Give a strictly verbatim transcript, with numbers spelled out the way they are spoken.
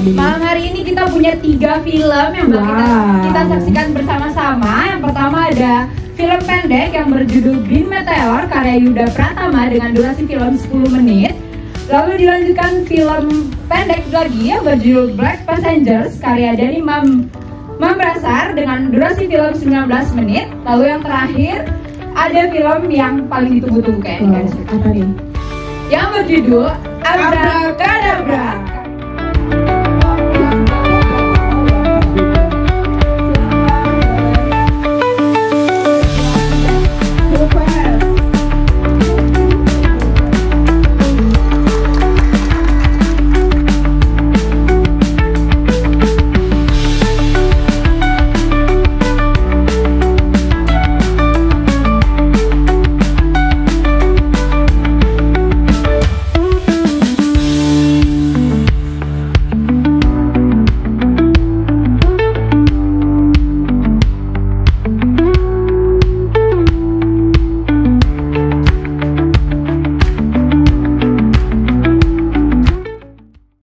Dini? Malam hari ini kita punya tiga film yang bakal wow. kita, kita saksikan bersama-sama. Yang pertama ada film pendek yang berjudul Green Meteor karya Yuda Pratama dengan durasi film sepuluh menit. Lalu dilanjutkan film pendek lagi yang berjudul Black Passengers karya Dani Mam Mamrasar dengan durasi film sembilan belas menit. Lalu yang terakhir ada film yang paling ditunggu-tunggu kayaknya. Oh, apa nih? Yang berjudul Abracadabra